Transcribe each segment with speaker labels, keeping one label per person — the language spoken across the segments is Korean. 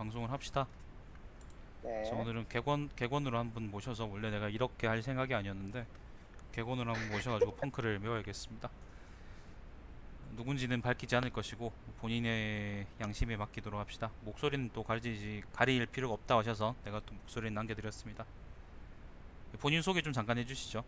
Speaker 1: 방송을 합시다. 자,
Speaker 2: 네.
Speaker 1: 오늘은 객원으로 한 분 모셔서 원래 내가 이렇게 할 생각이 아니었는데 객원으로 한 분 모셔가지고 펑크를 메워야겠습니다. 누군지는 밝히지 않을 것이고 본인의 양심에 맡기도록 합시다. 목소리는 또 가릴 필요가 없다 하셔서 내가 또 목소리를 남겨드렸습니다. 본인 소개 좀 잠깐 해주시죠.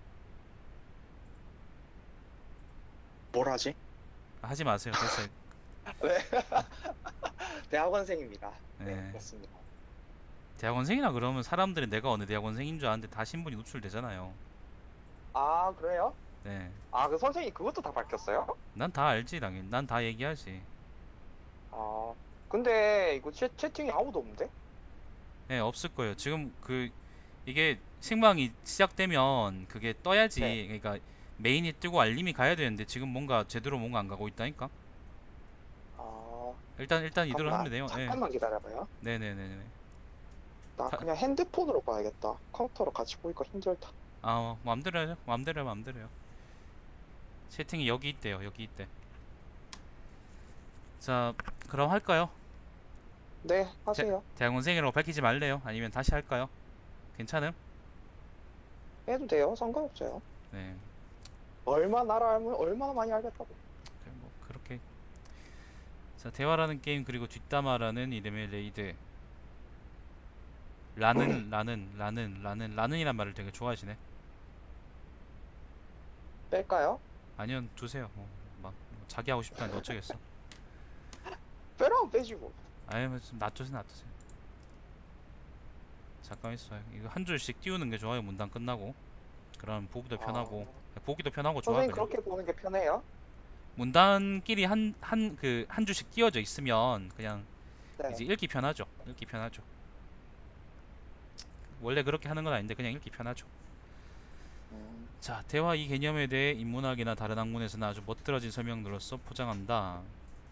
Speaker 2: 뭘 하지?
Speaker 1: 하지 마세요. 됐어요.
Speaker 2: 네. 대학원생입니다. 네,
Speaker 1: 네.
Speaker 2: 그렇습니다.
Speaker 1: 대학원생이라 그러면 사람들이 내가 어느 대학원생인 줄 아는데 다 신분이 노출되잖아요.
Speaker 2: 아, 그래요?
Speaker 1: 네.
Speaker 2: 아, 그 선생님 그것도 다 밝혔어요?
Speaker 1: 난 다 알지, 당연히. 난 다 얘기하지.
Speaker 2: 아, 근데 이거 채팅이 아무도 없는데?
Speaker 1: 네, 없을 거예요. 지금 이게 생방이 시작되면 그게
Speaker 2: 네.
Speaker 1: 떠야지. 그러니까 메인이 뜨고 알림이 가야 되는데 지금 뭔가 제대로 뭔가 안 가고 있다니까?
Speaker 2: 아,
Speaker 1: 일단 이대로
Speaker 2: 잠깐만.
Speaker 1: 하면 돼요. 예.
Speaker 2: 잠깐만 기다려봐요.
Speaker 1: 네네네네.
Speaker 2: 나
Speaker 1: 다,
Speaker 2: 그냥 핸드폰으로 봐야겠다. 컴퓨터로 같이 보니까 힘들다.
Speaker 1: 마음대로 해요. 마음대로 해요. 채팅이 여기 있대요. 여기 있대. 자, 그럼 할까요?
Speaker 2: 네, 하세요.
Speaker 1: 대학원생이라고 밝히지 말래요? 아니면 다시 할까요? 괜찮음?
Speaker 2: 해도 돼요. 상관없어요.
Speaker 1: 네.
Speaker 2: 얼마나 알면 얼마나 많이 알겠다고.
Speaker 1: 뭐 그렇게. 자, 대화라는 게임 그리고 뒷담화라는 이름의 레이드. 라는이란 말을 되게 좋아하시네.
Speaker 2: 뺄까요?
Speaker 1: 아니요, 두세요. 뭐 자기 하고 싶다는데 어쩌겠어.
Speaker 2: 빼라면 빼지 뭐.
Speaker 1: 아니면 좀 놔두세요. 잠깐 있어요. 이거 한 줄씩 띄우는 게 좋아요. 문단 끝나고. 그럼
Speaker 2: 아,
Speaker 1: 보기도 편하고 좋아
Speaker 2: 선생님
Speaker 1: 그냥.
Speaker 2: 그렇게 보는 게 편해요?
Speaker 1: 문단끼리 한 줄씩 띄워져 있으면 그냥
Speaker 2: 네.
Speaker 1: 이제 읽기 편하죠. 원래 그렇게 하는 건 아닌데 그냥 읽기 편하죠.
Speaker 2: 음,
Speaker 1: 자, 대화 이 개념에 대해 인문학이나 다른 학문에서는 아주 멋들어진 설명으로서 포장한다.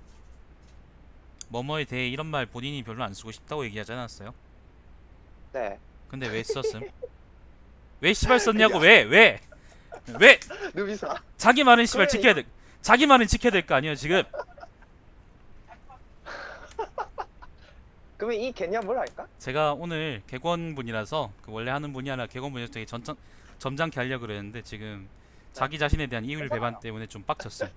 Speaker 1: 뭐뭐에 대해 이런 말 본인이 별로 안 쓰고 싶다고 얘기하지 않았어요?
Speaker 2: 네.
Speaker 1: 근데 왜 썼음? 왜 씨발
Speaker 2: 그게
Speaker 1: 썼냐고. 왜?
Speaker 2: 루비사.
Speaker 1: 자기 말은 씨발
Speaker 2: 그러면 이거
Speaker 1: 자기 말은 지켜야 될 거 아니에요 지금.
Speaker 2: 그러면 이 개념을 할까?
Speaker 1: 제가 오늘 객원분이라서 원래 하는 분이 아니라 객원분이라서 되게 점잖게 하려고 그랬는데 지금
Speaker 2: 네.
Speaker 1: 자기 자신에 대한 이율 배반
Speaker 2: 괜찮아요.
Speaker 1: 때문에 좀 빡쳤음.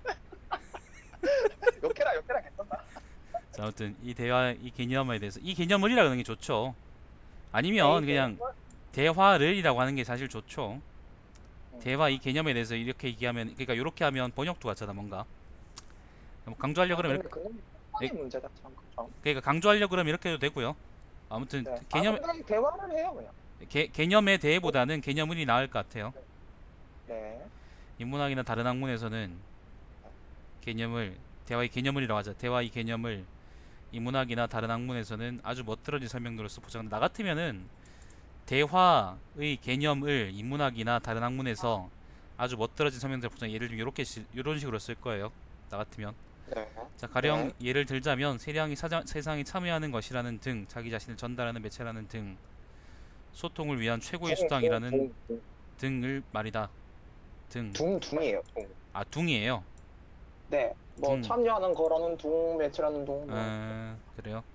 Speaker 2: 욕해라 괜찮다.
Speaker 1: 자, 아무튼 이 개념에 대해서 이 개념을이라고 하는 게 좋죠.
Speaker 2: 네, 이
Speaker 1: 아니면 그냥
Speaker 2: 개념을.
Speaker 1: 대화를이라고 하는 게 사실 좋죠.
Speaker 2: 음.
Speaker 1: 대화 이 개념에 대해서 이렇게 얘기하면, 그러니까 이렇게 하면 번역도 같잖아 뭔가. 뭐 강조하려
Speaker 2: 아,
Speaker 1: 그러면
Speaker 2: 근데 그건
Speaker 1: 이-
Speaker 2: 판의 문제다 참. 그쵸?
Speaker 1: 그러니까 강조하려 그러면 이렇게 해도 되고요. 아무튼
Speaker 2: 네. 아, 그냥 대화를 해요 그냥.
Speaker 1: 개념에
Speaker 2: 어?
Speaker 1: 대해보다는 개념을이 나을 것 같아요.
Speaker 2: 네. 네.
Speaker 1: 인문학이나 다른 학문에서는 개념을 대화의 개념을이라고 하자. 대화의 개념을 인문학이나 다른 학문에서는 아주 멋들어진 설명으로서 포장한다. 나 같으면은 대화의 개념을 인문학이나 다른 학문에서 아주 멋들어진 설명으로 포장. 예를 들면 이런 식으로 쓸 거예요. 나 같으면.
Speaker 2: 네.
Speaker 1: 자, 가령
Speaker 2: 네.
Speaker 1: 예를 들자면 세상이 참여하는 것이라는 등, 자기 자신을 전달하는 매체라는 등, 소통을 위한 최고의 수단이라는 등을 말이다. 등.
Speaker 2: 둥이에요. 둥.
Speaker 1: 둥이에요.
Speaker 2: 네. 뭐
Speaker 1: 둥.
Speaker 2: 참여하는 거라는 둥, 매체라는 둥, 뭐.
Speaker 1: 그래요.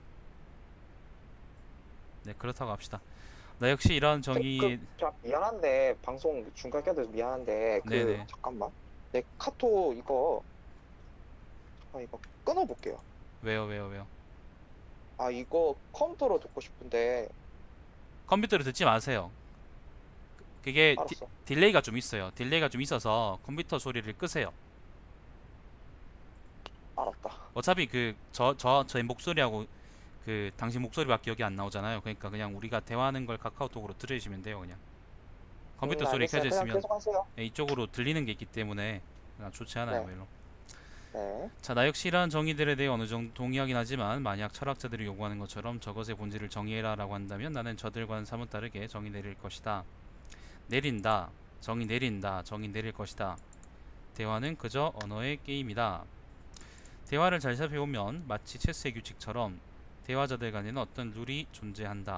Speaker 1: 네, 그렇다고 합시다. 나 역시 이런 정의.
Speaker 2: 미안한데 방송 중간에 껴서 미안한데 그
Speaker 1: 네네.
Speaker 2: 잠깐만. 내 카톡 이거 끊어볼게요.
Speaker 1: 왜요?
Speaker 2: 아, 이거 컴퓨터로 듣고 싶은데.
Speaker 1: 컴퓨터로 듣지 마세요. 그게
Speaker 2: 알았어.
Speaker 1: 딜레이가 좀 있어요. 딜레이가 좀 있어서 컴퓨터 소리를 끄세요.
Speaker 2: 알았다.
Speaker 1: 어차피 저의 목소리하고 당신 목소리밖에 여기 안 나오잖아요. 그러니까 그냥 우리가 대화하는 걸 카카오톡으로 들으시면 돼요, 그냥. 컴퓨터 소리
Speaker 2: 알겠어요.
Speaker 1: 켜져
Speaker 2: 그냥
Speaker 1: 있으면
Speaker 2: 계속 하세요.
Speaker 1: 이쪽으로 들리는 게 있기 때문에 좋지 않아요,
Speaker 2: 네.
Speaker 1: 별로.
Speaker 2: 네.
Speaker 1: 자, 나 역시 이러한 정의들에 대해 어느 정도 동의하긴 하지만 만약 철학자들이 요구하는 것처럼 저것의 본질을 정의해라라고 한다면 나는 저들과는 사뭇 다르게 정의 내릴 것이다. 내린다. 정의 내린다. 정의 내릴 것이다. 대화는 그저 언어의 게임이다. 대화를 잘 살펴보면 마치 체스의 규칙처럼 대화자들 간에는 어떤 룰이 존재한다.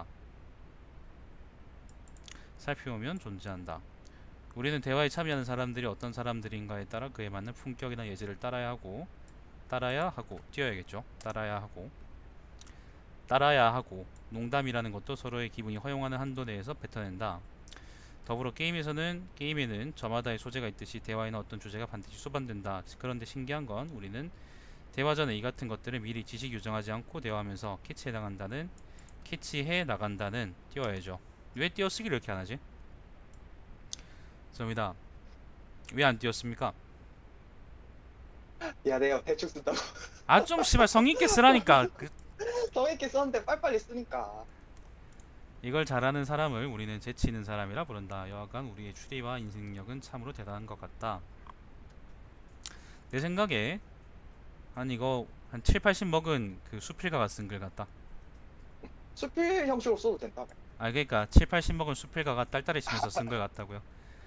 Speaker 1: 살펴보면 존재한다. 우리는 대화에 참여하는 사람들이 어떤 사람들인가에 따라 그에 맞는 품격이나 예절을 따라야 하고 뛰어야겠죠. 따라야 하고 따라야 하고, 농담이라는 것도 서로의 기분이 허용하는 한도 내에서 뱉어낸다. 더불어 게임에는 저마다의 소재가 있듯이 대화에는 어떤 주제가 반드시 수반된다. 그런데 신기한 건 우리는 대화 전에 이 같은 것들을 미리 지식 유정하지 않고 대화하면서 캐치해 나간다는 띄워야죠. 왜 띄어쓰기를 이렇게 안 하지? 접니다. 왜 안 띄웠습니까?
Speaker 2: 야, 내가 대충 쓴다고.
Speaker 1: 아 좀 씨발 성의 있게 쓰라니까.
Speaker 2: 더 있게 썼는데 빨리빨리 쓰니까.
Speaker 1: 이걸 잘하는 사람을 우리는 재치 있는 사람이라 부른다. 여하간 우리의 추리와 인생력은 참으로 대단한 것 같다. 내 생각에 한 이거 한 7, 80 먹은 그 수필가가 쓴 글 같다.
Speaker 2: 수필 형식으로 써도 된다며.
Speaker 1: 아 그러니까 7, 80 먹은 수필가가 딸딸해지면서 쓴 글 같다고요.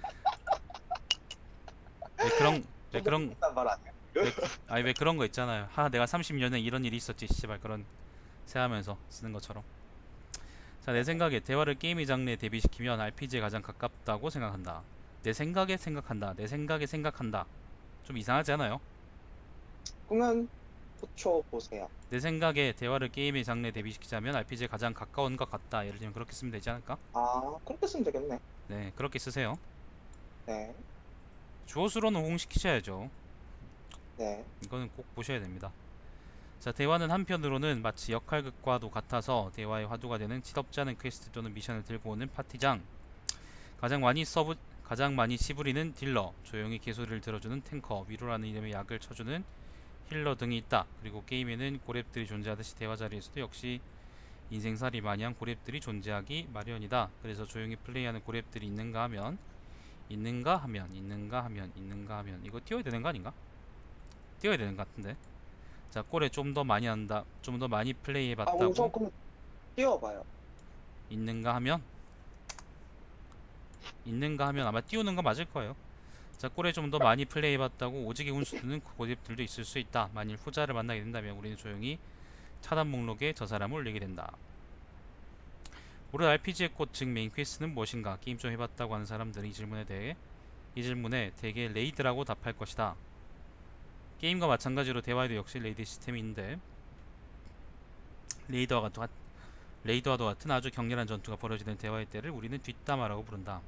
Speaker 1: 왜 그런 왜 그런
Speaker 2: 단 말 아니야?
Speaker 1: 왜 그런 거 있잖아요. 내가 30년에 이런 일이 있었지 씨발 그런 세하면서 쓰는 것처럼. 자, 내 생각에 대화를 게임의 장르에 대비시키면 RPG에 가장 가깝다고 생각한다. 내 생각에 생각한다. 좀 이상하지 않아요?
Speaker 2: 그러면 붙여보세요.
Speaker 1: 내 생각에 대화를 게임의 장르에 대비시키자면 RPG에 가장 가까운 것 같다. 예를 들면 그렇게 쓰면 되지 않을까?
Speaker 2: 아, 그렇게 쓰면 되겠네.
Speaker 1: 네, 그렇게 쓰세요.
Speaker 2: 네,
Speaker 1: 주어수로는 호응시키셔야죠.
Speaker 2: 네.
Speaker 1: 이거는 꼭 보셔야 됩니다. 자, 대화는 한편으로는 마치 역할극과도 같아서 대화의 화두가 되는 치덥지 않은 퀘스트 또는 미션을 들고 오는 파티장, 가장 많이 씨부리는 딜러, 조용히 개소리를 들어주는 탱커, 위로라는 이름의 약을 쳐주는 힐러 등이 있다. 그리고 게임에는 고렙들이 존재하듯이 대화 자리에서도 역시 인생살이 마냥 고렙들이 존재하기 마련이다. 그래서 조용히 플레이하는 고렙들이 있는가 하면 이거 띄워야 되는 거 아닌가? 띄워야 되는 것 같은데. 자, 꼴에 좀 더 많이 한다. 좀 더 많이 플레이해
Speaker 2: 아, 우선
Speaker 1: 봤다고
Speaker 2: 그럼 띄워봐요.
Speaker 1: 있는가 하면 아마 띄우는 거 맞을 거예요. 자, 꼴에 좀 더 많이 플레이해 봤다고 오지게 운수 드는 고집들도 있을 수 있다. 만일 후자를 만나게 된다면 우리는 조용히 차단 목록에 저 사람을 올리게 된다. 올해 RPG의 꽃, 즉 메인 퀘스트는 무엇인가? 게임 좀 해봤다고 하는 사람들은 이 질문에 대개 레이드라고 답할 것이다. 게임과 마찬가지로 대화에도 역시 레이드 시스템이 있는데 레이드와도 같은 아주 격렬한 전투가 벌어지는 대화의 때를 우리는 뒷담화라고 부른다.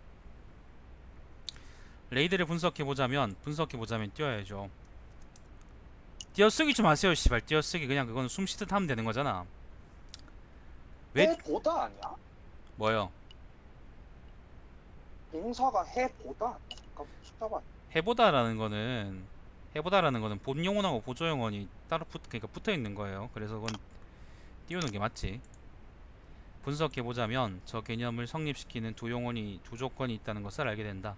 Speaker 1: 레이드를 분석해보자면 띄워야죠. 띄어쓰기 좀 하세요 씨발. 띄어쓰기 그냥 그건 숨쉬듯 하면 되는 거잖아. 왜?
Speaker 2: 해보다 아니야?
Speaker 1: 뭐요?
Speaker 2: 동사가 해보다 아니야? 잠깐 숫자가
Speaker 1: 해보다라는 거는 본 용언하고 보조 용언이 따로 그러니까 붙어 있는 거예요. 그래서 그건 띄우는 게 맞지. 분석해보자면 저 개념을 성립시키는 두 조건이 있다는 것을 알게 된다.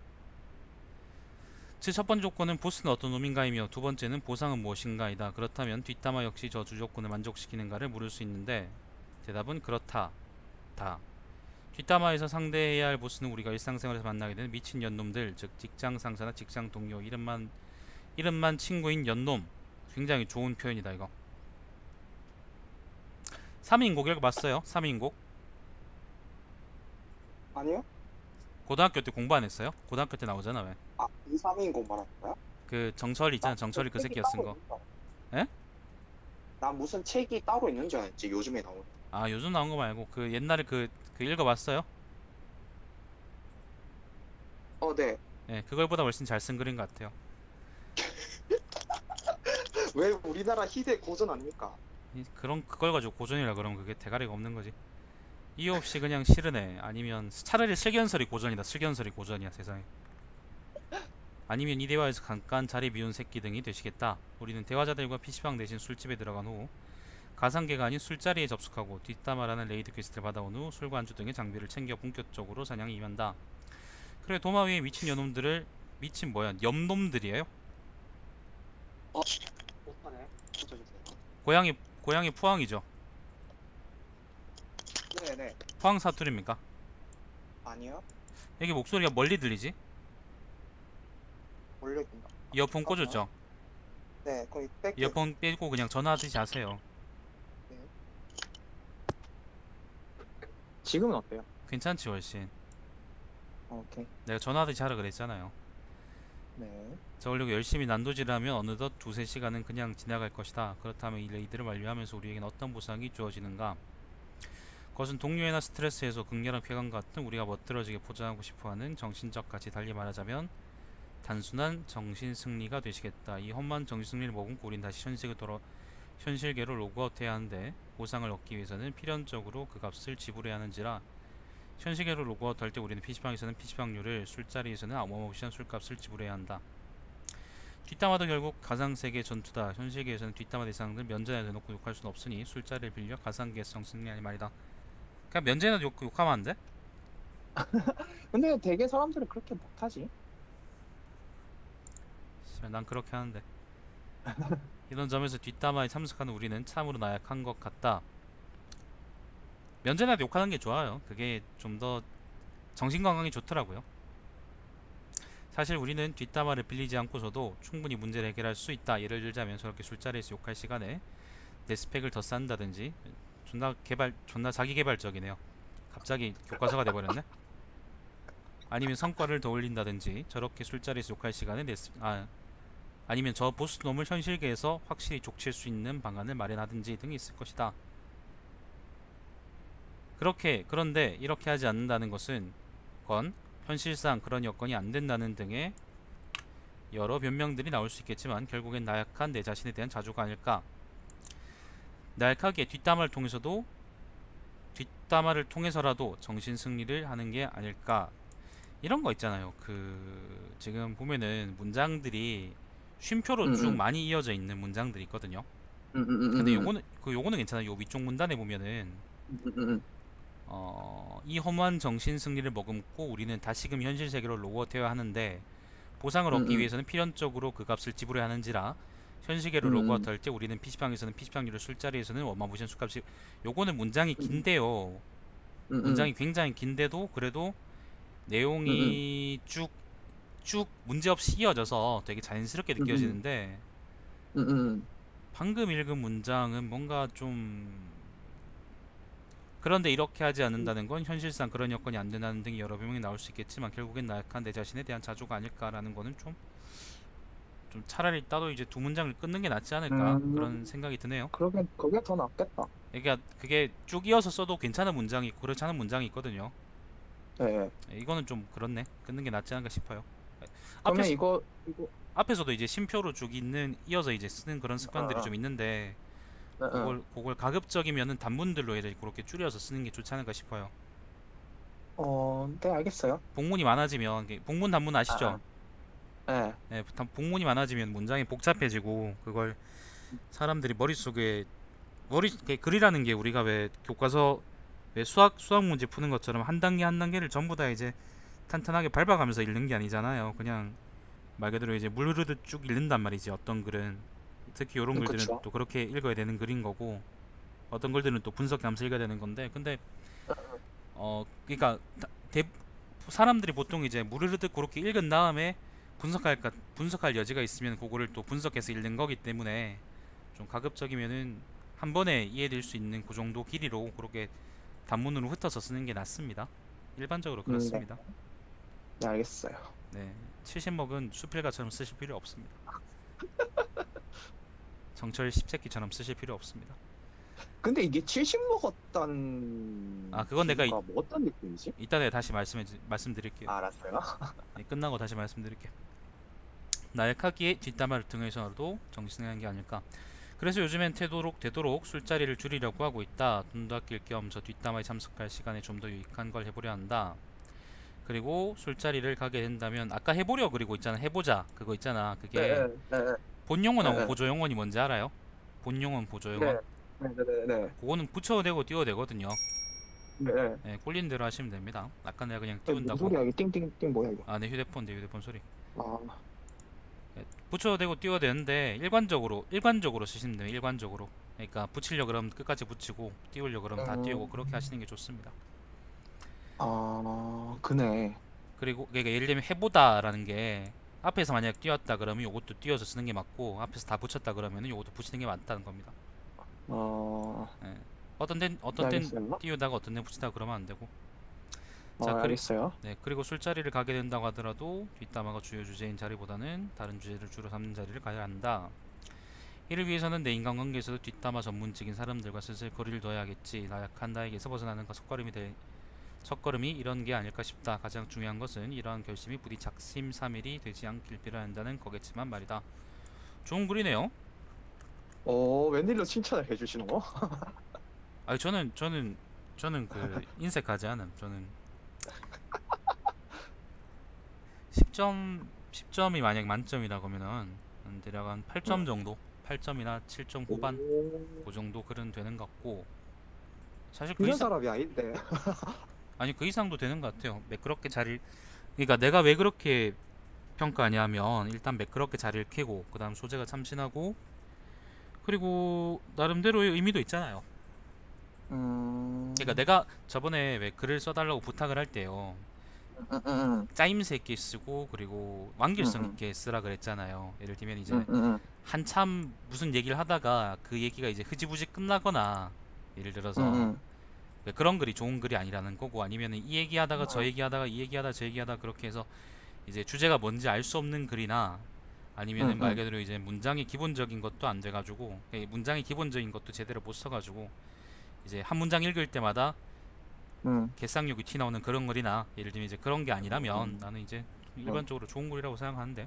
Speaker 1: 즉 첫 번째 조건은 보스는 어떤 놈인가이며 두 번째는 보상은 무엇인가이다. 그렇다면 뒷담화 역시 저 두 조건을 만족시키는가를 물을 수 있는데 대답은 그렇다. 다. 뒷담화에서 상대해야 할 보스는 우리가 일상생활에서 만나게 되는 미친 연놈들, 즉 직장 상사나 직장 동료, 이름만 친구인 연놈. 굉장히 좋은 표현이다 이거. 3인곡 읽어봤어요? 3인곡?
Speaker 2: 아니요?
Speaker 1: 고등학교 때 공부 안 했어요? 고등학교 때 나오잖아 왜?
Speaker 2: 아, 2, 3인공 말하는 거야?
Speaker 1: 그 정철이 있잖아. 정철이 그 새끼가 쓴 거. 에?
Speaker 2: 나 무슨 책이 따로 있는 줄 알았지, 요즘에 나오는.
Speaker 1: 아 요즘 나온 거 말고 그 옛날에 그 읽어봤어요?
Speaker 2: 네.
Speaker 1: 예, 그걸보다 훨씬 잘 쓴 글인 것 같아요.
Speaker 2: 왜 우리나라 희대 고전 아닙니까?
Speaker 1: 그걸 가지고 고전이라 그러면 그게 대가리가 없는 거지. 이유 없이 그냥 싫으네. 아니면 차라리 슬기현설이 고전이다. 슬기현설이 고전이야 세상에. 아니면 이 대화에서 잠깐 자리 비운 새끼 등이 되시겠다. 우리는 대화자들과 PC방 대신 술집에 들어간 후 가상계가 아닌 술자리에 접속하고 뒷담화라는 레이드 퀘스트를 받아온 후 술과 안주 등의 장비를 챙겨 본격적으로 사냥에 임한다. 그래 도마 위에 미친 염놈들이에요?
Speaker 2: 못하네. 붙여주세요.
Speaker 1: 고향이 포항이죠.
Speaker 2: 네네.
Speaker 1: 포항 사투리입니까?
Speaker 2: 아니요.
Speaker 1: 여기 목소리가 멀리 들리지?
Speaker 2: 올려준다.
Speaker 1: 이어폰 꽂았죠?
Speaker 2: 네, 거의 뺄게요.
Speaker 1: 이어폰 빼고 그냥 전화하듯이 하세요.
Speaker 2: 지금은 어때요?
Speaker 1: 괜찮지 훨씬.
Speaker 2: 오케이.
Speaker 1: 내가 전화하듯이 하라 그랬잖아요.
Speaker 2: 네.
Speaker 1: 저으려고 열심히 난도질하면 어느덧 두세 시간은 그냥 지나갈 것이다. 그렇다면 이 레이드를 완료하면서 우리에겐 어떤 보상이 주어지는가? 그것은 동료애나 스트레스에서 극렬한 쾌감 같은 우리가 멋들어지게 포장하고 싶어하는 정신적 가치, 달리 말하자면 단순한 정신 승리가 되시겠다. 이 험한 정신 승리를 머금고 우린 다시 현실계로 로그아웃해야 하는데 보상을 얻기 위해서는 필연적으로 그 값을 지불해야 하는지라 현실계로 로그아웃 할 때 우리는 PC방에서는 PC방료를, 술자리에서는 어마무시한 술값을 지불해야 한다. 뒷담화도 결국 가상세계 전투다. 현실계에서는 뒷담화 대상들 면전에 대놓고 욕할 수는 없으니 술자리를 빌려 가상계성 승리하니 말이다. 그냥 면전에도 욕하면 안 돼?
Speaker 2: 근데 되게 사람들이 그렇게 못하지.
Speaker 1: 씨발, 난 그렇게 하는데. 이런 점에서 뒷담화에 참석하는 우리는 참으로 나약한 것 같다. 면전에도 욕하는 게 좋아요. 그게 좀 더 정신건강에 좋더라고요. 사실 우리는 뒷담화를 빌리지 않고서도 충분히 문제를 해결할 수 있다. 예를 들자면 저렇게 술자리에서 욕할 시간에 내 스펙을 더 쌓는다든지. 존나 자기 개발적이네요. 갑자기 교과서가 돼버렸네. 아니면 성과를 더 올린다든지. 저렇게 술자리에서 욕할 시간에 아니면 저 보스놈을 현실계에서 확실히 족칠 수 있는 방안을 마련하든지 등이 있을 것이다. 그런데 이렇게 하지 않는다는 것은 현실상 그런 여건이 안 된다는 등의 여러 변명들이 나올 수 있겠지만 결국엔 나약한 내 자신에 대한 자조가 아닐까. 나약하게 뒷담화를 통해서라도 정신 승리를 하는 게 아닐까. 이런 거 있잖아요. 지금 보면은 문장들이 쉼표로 쭉
Speaker 2: 응응.
Speaker 1: 많이 이어져 있는 문장들이 있거든요. 근데
Speaker 2: 응응응응.
Speaker 1: 요거는 괜찮아요. 요 위쪽 문단에 보면은
Speaker 2: 응응.
Speaker 1: 이 허무한 정신 승리를 머금고 우리는 다시금 현실 세계로 로그아웃해야 하는데 보상을 얻기
Speaker 2: 응응.
Speaker 1: 위해서는 필연적으로 그 값을 지불해야 하는지라 현실계로
Speaker 2: 응.
Speaker 1: 로그아웃 할 때 우리는 PC방에서는 PC방률을, 술자리에서는 어마무시한 술값이. 요거는 문장이
Speaker 2: 응응.
Speaker 1: 긴데요.
Speaker 2: 응응.
Speaker 1: 문장이 굉장히 긴데도 그래도
Speaker 2: 응응.
Speaker 1: 내용이 쭉 문제없이 이어져서 되게 자연스럽게
Speaker 2: 응응.
Speaker 1: 느껴지는데
Speaker 2: 응응.
Speaker 1: 방금 읽은 문장은 뭔가 좀. 그런데 이렇게 하지 않는다는 건 현실상 그런 여건이 안 된다는 등의 여러 변명이 나올 수 있겠지만 결국엔 나약한 내 자신에 대한 자조가 아닐까라는 거는 좀 차라리 따로 이제 두 문장을 끊는 게 낫지 않을까 그런
Speaker 2: 음.
Speaker 1: 생각이 드네요.
Speaker 2: 그러게 그게 더 낫겠다.
Speaker 1: 그러니까 그게 쭉 이어서 써도 괜찮은 문장이 있고 그렇지 않은 문장이 있거든요.
Speaker 2: 예.
Speaker 1: 이거는 좀 그렇네. 끊는 게 낫지 않을까 싶어요.
Speaker 2: 그러면
Speaker 1: 앞에서
Speaker 2: 이거
Speaker 1: 앞에서도 이제 심표로 쭉 있는 이어서 이제 쓰는 그런 습관들이
Speaker 2: 어,
Speaker 1: 좀 있는데
Speaker 2: 어, 어,
Speaker 1: 그걸 가급적이면은 단문들로 이제 그렇게 줄여서 쓰는 게 좋지 않을까 싶어요.
Speaker 2: 네, 알겠어요.
Speaker 1: 복문이 많아지면 복문 단문 아시죠?
Speaker 2: 아, 아,
Speaker 1: 네, 복문이 많아지면 문장이 복잡해지고 그걸 사람들이 머릿속에 글이라는 게 우리가 왜 교과서 왜 수학 문제 푸는 것처럼 한 단계 한 단계를 전부 다 이제 탄탄하게 밟아가면서 읽는 게 아니잖아요. 그냥 말 그대로 이제 물 흐르듯 쭉 읽는단 말이지. 어떤 글은 특히 이런 글들은
Speaker 2: 그쵸.
Speaker 1: 또 그렇게 읽어야 되는 글인 거고 어떤 글들은 또 분석하면서 읽어야 되는 건데 근데 그러니까 대, 사람들이 보통 이제 물 흐르듯 그렇게 읽은 다음에 분석할 여지가 있으면 그거를 또 분석해서 읽는 거기 때문에 좀 가급적이면은 한 번에 이해될 수 있는 그 정도 길이로 그렇게 단문으로 흩어서 쓰는 게 낫습니다. 일반적으로
Speaker 2: 네,
Speaker 1: 그렇습니다.
Speaker 2: 네, 알겠어요.
Speaker 1: 네, 70먹은 수필가처럼 쓰실 필요 없습니다. 정철 10세끼처럼 쓰실 필요 없습니다.
Speaker 2: 근데 이게 70 먹었다는
Speaker 1: 그건 내가
Speaker 2: 비유가 뭐 어떤 느낌이지?
Speaker 1: 이따 내가 다시 말씀드릴게요.
Speaker 2: 알았어요.
Speaker 1: 네, 끝나고 다시 말씀드릴게요. 나약하기에 뒷담화를 통해서도 정신승리한 게 아닐까. 그래서 요즘엔 되도록 술자리를 줄이려고 하고 있다. 돈도 아낄 겸 저 뒷담화에 참석할 시간에 좀 더 유익한 걸 해보려 한다. 그리고 술자리를 가게 된다면 아까 해보려 그리고 있잖아. 해보자 그거 있잖아.
Speaker 2: 네,
Speaker 1: 그게
Speaker 2: 네,
Speaker 1: 본용어하고
Speaker 2: 네,
Speaker 1: 보조용어이 뭔지 알아요? 본용어 보조용어
Speaker 2: 네, 네, 네, 네, 네,
Speaker 1: 그거는 붙여도 되고 띄워도 되거든요.
Speaker 2: 네, 네.
Speaker 1: 네, 꼴린 대로 하시면 됩니다. 아까 내가 그냥
Speaker 2: 뭔
Speaker 1: 띄운다고.
Speaker 2: 소리야? 이게 띵띵띵 뭐야 이거?
Speaker 1: 내 휴대폰 소리.
Speaker 2: 아,
Speaker 1: 네, 붙여도 되고 띄워도 되는데 일관적으로 쓰시면 돼요. 일관적으로. 그러니까 붙이려 그러면 끝까지 붙이고 띄우려 그러면 다 띄우고 그렇게
Speaker 2: 음,
Speaker 1: 하시는 게 좋습니다.
Speaker 2: 그네.
Speaker 1: 그리고 그러니까 예를 들면 해보다라는 게 앞에서 만약 띄웠다 그러면 요것도 띄워서 쓰는 게 맞고 앞에서 다 붙였다 그러면은 요것도 붙이는 게 맞다는 겁니다.
Speaker 2: 어,
Speaker 1: 예.
Speaker 2: 네,
Speaker 1: 어떤 땐
Speaker 2: 알겠어요.
Speaker 1: 띄우다가 어떤 땐 붙이다가 그러면 안 되고. 자,
Speaker 3: 알겠어요.
Speaker 1: 네, 그리고 술자리를 가게 된다고 하더라도 뒷담화가 주요 주제인 자리보다는 다른 주제를 주로 삼는 자리를 가야 한다. 이를 위해서는 내 인간관계에서도 뒷담화 전문직인 사람들과 슬슬 거리를 둬야겠지. 나약한 나에게서 벗어나는 첫걸음이 이런 게 아닐까 싶다. 가장 중요한 것은 이러한 결심이 부디 작심삼일이 되지 않길 빌어야 한다는 거겠지만 말이다. 좋은 글이네요.
Speaker 3: 웬일로 칭찬을 해주시는 거?
Speaker 1: 아니 저는 그 인색하지 않음. 저는 10점이 만약 만점이라고 하면은 대략 한 8점 정도, 8점이나 7점 후반 그 정도 글은 되는 것 같고, 사실 그
Speaker 3: 이런
Speaker 1: 이상
Speaker 3: 사람이 아닌데.
Speaker 1: 아니 그 이상도 되는 것 같아요. 매끄럽게 자리, 그러니까 내가 왜 그렇게 평가하냐면 일단 매끄럽게 자리를 켜고 그다음 소재가 참신하고 그리고 나름대로의 의미도 있잖아요. 그러니까 내가 저번에 왜 글을 써달라고 부탁을 할 때요, 짜임새 있게 쓰고 그리고 완결성 있게 쓰라 그랬잖아요. 예를 들면 이제 한참 무슨 얘기를 하다가 그 얘기가 이제 흐지부지 끝나거나, 예를 들어서 왜 그런 글이 좋은 글이 아니라는 거고, 아니면 이 얘기하다가 저 얘기하다가 이 얘기하다 저 얘기하다 그렇게 해서 이제 주제가 뭔지 알 수 없는 글이나, 아니면은 말 그대로 이제 문장의 기본적인 것도 안 돼가지고, 문장의 기본적인 것도 제대로 못 써가지고 이제 한 문장 읽을 때마다 개쌍욕이 티 나오는 그런 글이나, 예를 들면 이제 그런 게 아니라면 나는 이제 일반적으로 좋은 글이라고 생각하는데,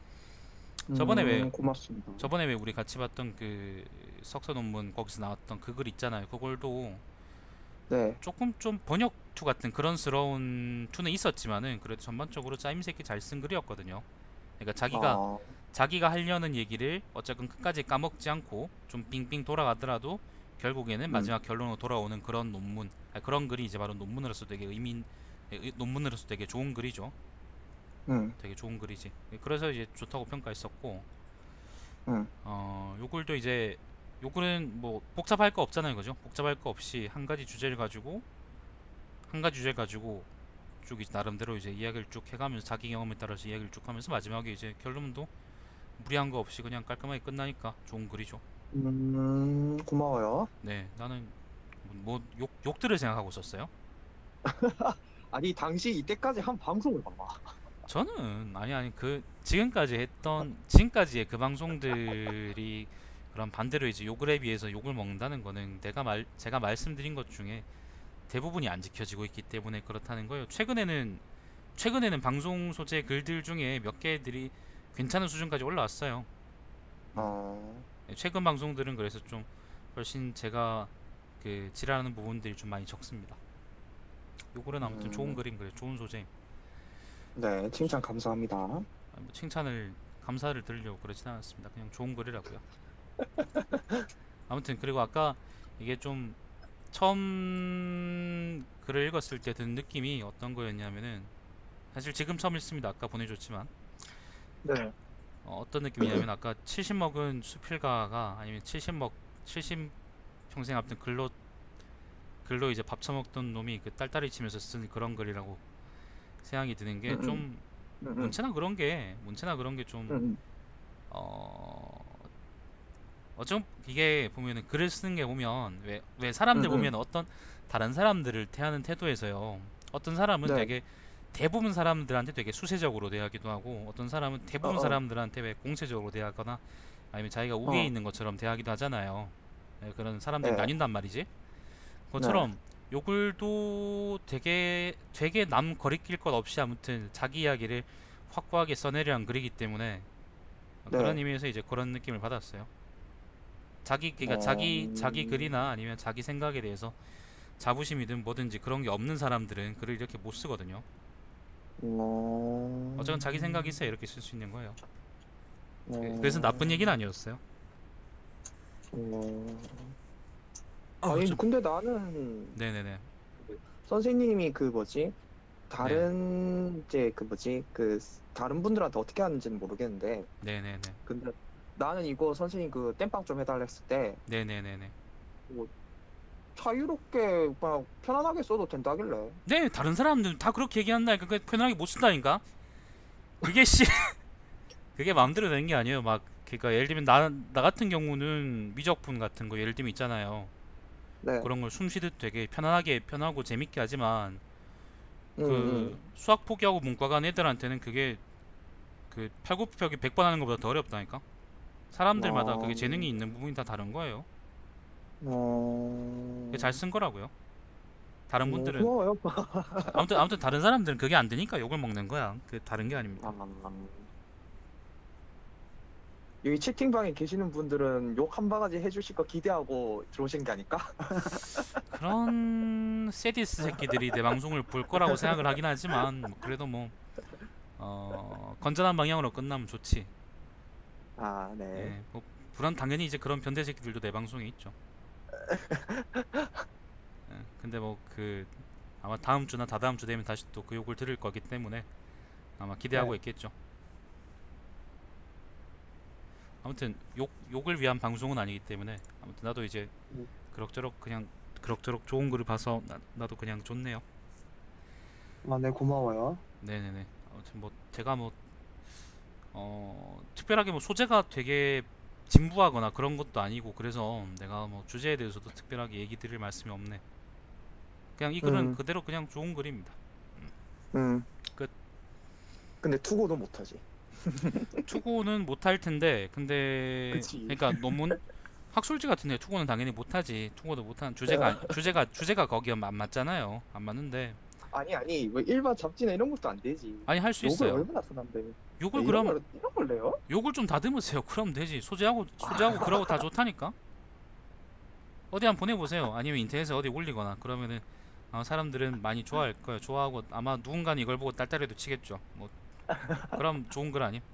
Speaker 3: 고맙습니다.
Speaker 1: 저번에 왜 우리 같이 봤던 그 석사 논문 거기서 나왔던 그 글 있잖아요. 그걸도
Speaker 3: 네.
Speaker 1: 조금 좀 번역 투 같은 그런스러운 투는 있었지만은 그래도 전반적으로 짜임새 있게 잘 쓴 글이었거든요. 그러니까 자기가 하려는 얘기를 어쨌든 끝까지 까먹지 않고 좀 빙빙 돌아가더라도 결국에는 마지막 결론으로 돌아오는 그런 논문, 그런 글이 이제 바로 논문으로서 되게 논문으로서 되게 좋은 글이죠. 되게 좋은 글이지. 그래서 이제 좋다고 평가했었고, 요 글도 이제 요 글은 뭐 복잡할 거 없잖아요, 그죠? 복잡할 거 없이 한 가지 주제를 가지고 쭉 이제 나름대로 이제 이야기를 쭉 해가면서 자기 경험에 따라서 이야기를 쭉 하면서 마지막에 이제 결론도 무리한 거 없이 그냥 깔끔하게 끝나니까 좋은 글이죠.
Speaker 3: 고마워요.
Speaker 1: 네, 나는 뭐 욕들을 생각하고 있었어요.
Speaker 3: 아니, 당시 이때까지 한 방송을 봐봐.
Speaker 1: 저는 아니 그 지금까지의 그 방송들이 그런 반대로 이제 욕을에 비해서 욕을 먹는다는 거는 제가 말씀드린 것 중에 대부분이 안 지켜지고 있기 때문에 그렇다는 거예요. 최근에는 방송 소재 글들 중에 몇 개들이 괜찮은 수준까지 올라왔어요. 최근 방송들은 그래서 좀 훨씬 제가 그 지랄하는 부분들이 좀 많이 적습니다. 요거는 아무튼 좋은 그림, 그래 좋은 소재.
Speaker 3: 네, 칭찬 감사합니다.
Speaker 1: 뭐 칭찬을 감사를 드리려고 그러진 않았습니다. 그냥 좋은 글이라고요. 아무튼 그리고 아까 이게 좀 처음 글을 읽었을 때 든 느낌이 어떤 거였냐면은, 사실 지금 처음 읽습니다. 아까 보내줬지만
Speaker 3: 네.
Speaker 1: 어떤 느낌이냐면, 아까 70 먹은 수필가가 아니면 70 평생 앞둔 글로 이제 밥 처먹던 놈이 그 딸딸이 치면서 쓴 그런 글이라고 생각이 드는 게, 좀 문체나 그런 게 좀 어쩜 이게 보면은 글을 쓰는 게 보면 왜 사람들 보면 어떤 다른 사람들을 대하는 태도에서요, 어떤 사람은
Speaker 3: 네.
Speaker 1: 되게 대부분 사람들한테 되게 수세적으로 대하기도 하고, 어떤 사람은 대부분 사람들한테 왜 공세적으로 대하거나 아니면 자기가 우위에 있는 것처럼 대하기도 하잖아요. 그런 사람들이
Speaker 3: 네.
Speaker 1: 나뉜단 말이지. 그것처럼 요 글도 되게 남 거리낄 것 없이 아무튼 자기 이야기를 확고하게 써내려한 글이기 때문에 그런 의미에서 이제 그런 느낌을 받았어요. 그러니까 자기 글이나 아니면 자기 생각에 대해서 자부심이든 뭐든지 그런 게 없는 사람들은 글을 이렇게 못 쓰거든요. 어쨌든 자기 생각이 있어야 이렇게 쓸 수 있는 거예요. 그래서 나쁜 얘기는 아니었어요.
Speaker 3: 아니, 근데 나는
Speaker 1: 네네네.
Speaker 3: 선생님이 다른 분들한테 어떻게 하는지는 모르겠는데,
Speaker 1: 네네네.
Speaker 3: 근데 나는 이거 선생님 그 땜빵 좀 해달라 했을 때
Speaker 1: 네네네네.
Speaker 3: 자유롭게 그냥 편안하게 써도 된다길래.
Speaker 1: 네, 다른 사람들은 다 그렇게 얘기한다니까. 그게 편하게 못 쓴다니까. 그게 그게 마음대로 되는 게 아니에요. 막 그러니까 예를 들면 나 같은 경우는 미적분 같은 거 예를 들면 있잖아요.
Speaker 3: 네.
Speaker 1: 그런 걸 숨쉬듯 되게 편안하고 재밌게 하지만 그 수학 포기하고 문과 간 애들한테는 그게 그 팔굽혀펴기 100번 하는 것보다 더 어렵다니까. 사람들마다 그게 재능이 있는 부분이 다 다른 거예요. 그게 잘 쓴 거라고요. 다른 분들은
Speaker 3: 고마워요.
Speaker 1: 아무튼 다른 사람들은 그게 안 되니까 욕을 먹는 거야. 그 다른 게 아닙니다.
Speaker 3: 여기 채팅방에 계시는 분들은 욕 한 바가지 해주실 거 기대하고 들어오신 게 아닐까?
Speaker 1: 그런 세디스 새끼들이 내 방송을 볼 거라고 생각을 하긴 하지만 뭐 그래도 뭐 건전한 방향으로 끝나면 좋지.
Speaker 3: 아, 네.
Speaker 1: 예, 뭐 불안 당연히 이제 그런 변태 새끼들도 내 방송에 있죠. 예, 근데 뭐 그 아마 다음 주나 다다음 주 되면 다시 또 그 욕을 들을 거기 때문에 아마 기대하고
Speaker 3: 네.
Speaker 1: 있겠죠. 아무튼 욕을 위한 방송은 아니기 때문에 아무튼 나도 이제
Speaker 3: 음.
Speaker 1: 그럭저럭 좋은 글을 봐서 나도 그냥 좋네요.
Speaker 3: 아, 네, 고마워요.
Speaker 1: 네네네. 아무튼 뭐 제가 뭐 특별하게 뭐 소재가 되게 진부하거나 그런 것도 아니고 그래서 내가 뭐 주제에 대해서도 특별하게 얘기 드릴 말씀이 없네. 그냥 이 글은 그대로 그냥 좋은 글입니다. 끝.
Speaker 3: 근데 투고도 못하지.
Speaker 1: 투고는 못할 텐데 근데
Speaker 3: 그치.
Speaker 1: 그러니까 논문 학술지 같은데 투고는 당연히 못하지. 투고도 못한 주제가 거기 안 맞잖아요. 안 맞는데
Speaker 3: 아니, 뭐 일반 잡지나 이런 것도 안 되지.
Speaker 1: 아니 할 수
Speaker 3: 욕을
Speaker 1: 있어요.
Speaker 3: 얼마나 쓰는데.
Speaker 1: 욕을
Speaker 3: 이런
Speaker 1: 그럼
Speaker 3: 이런 걸 내요?
Speaker 1: 욕을 좀 다듬으세요. 그럼 되지. 소재하고 그러고 다 좋다니까. 어디 한번 보내보세요. 아니면 인터넷에 어디 올리거나 그러면은 아마 사람들은 많이 좋아할 거예요. 좋아하고 아마 누군가는 이걸 보고 딸딸이도 치겠죠. 뭐 그럼 좋은 글 아님?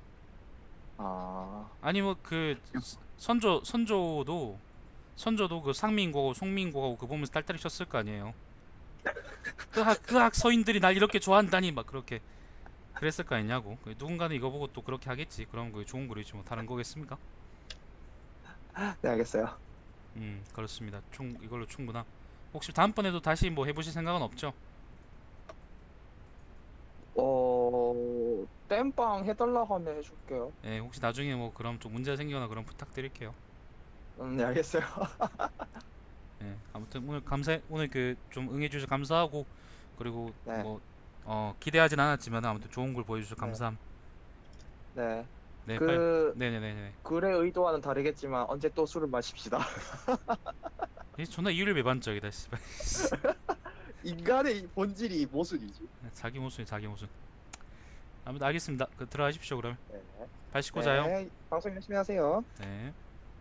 Speaker 3: 아,
Speaker 1: 아니 뭐 그 선조도 그 상민고하고 송민고하고 그 보면서 딸딸이 쳤을 거 아니에요. 그 학 서인들이 날 이렇게 좋아한다니 막 그렇게 그랬을 거 아니냐고. 누군가는 이거 보고 또 그렇게 하겠지. 그럼 그게 좋은 글이지 뭐 다른 거겠습니까?
Speaker 3: 네, 알겠어요.
Speaker 1: 그렇습니다. 이걸로 충분하. 혹시 다음번에도 다시 뭐 해보실 생각은 없죠?
Speaker 2: 땜빵 해달라고 하면 해줄게요.
Speaker 1: 예, 혹시 나중에 뭐 그럼 좀 문제 생기거나 그럼 부탁드릴게요.
Speaker 3: 네, 알겠어요.
Speaker 1: 예, 아무튼 오늘 그 좀 응해주셔서 감사하고 그리고
Speaker 3: 네.
Speaker 1: 뭐 기대하진 않았지만 아무튼 좋은 걸 보여주셔서
Speaker 3: 네.
Speaker 1: 감사함.
Speaker 3: 네.
Speaker 1: 네, 빨리.
Speaker 3: 그
Speaker 1: 네네네네.
Speaker 2: 글의 의도와는 다르겠지만 언제 또 술을 마십시다.
Speaker 1: 이 존나 이율 배반적이다. 씨발.
Speaker 3: 인간의 본질이 모순이지.
Speaker 1: 자기 모순이 자기 모순. 아무튼 알겠습니다. 들어가십시오 그러면.
Speaker 3: 네.
Speaker 1: 발 씻고 자요.
Speaker 3: 네, 방송 열심히 하세요.
Speaker 1: 네.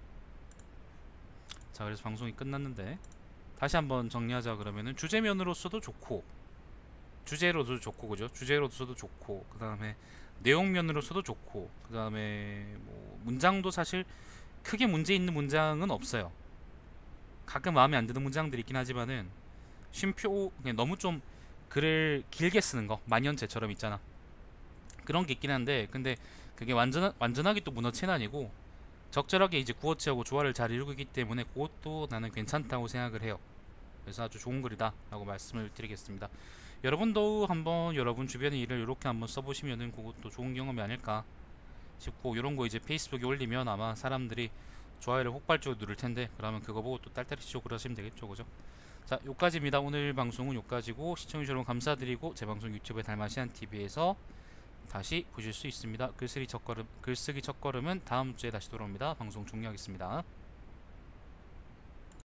Speaker 1: 자, 그래서 방송이 끝났는데 다시 한번 정리하자 그러면은 주제면으로서도 좋고 주제로도 좋고 그죠? 주제로서도 좋고 그 다음에 내용면으로서도 좋고 그 다음에 뭐 문장도 사실 크게 문제 있는 문장은 없어요. 가끔 마음에 안 드는 문장들이 있긴 하지만은 쉼표 그냥 너무 좀 글을 길게 쓰는 거 만연체처럼 있잖아. 그런 게 있긴 한데 근데 그게 완전하게 또 문어체는 아니고 적절하게 이제 구어체하고 조화를 잘 이루기 때문에 그것도 나는 괜찮다고 생각을 해요. 그래서 아주 좋은 글이다 라고 말씀을 드리겠습니다. 여러분도 한번 여러분 주변의 일을 이렇게 한번 써보시면은 그것도 좋은 경험이 아닐까 싶고 이런 거 이제 페이스북에 올리면 아마 사람들이 좋아요를 폭발적으로 누를 텐데 그러면 그거 보고 또 딸딸이 치고 그러시면 되겠죠. 그죠? 자, 요까지입니다. 오늘 방송은 요까지고 시청해주셔서 여러분 감사드리고 제 방송 유튜브에 달마시안TV에서 다시 보실 수 있습니다. 글쓰기 첫걸음은 다음 주에 다시 돌아옵니다. 방송 종료하겠습니다.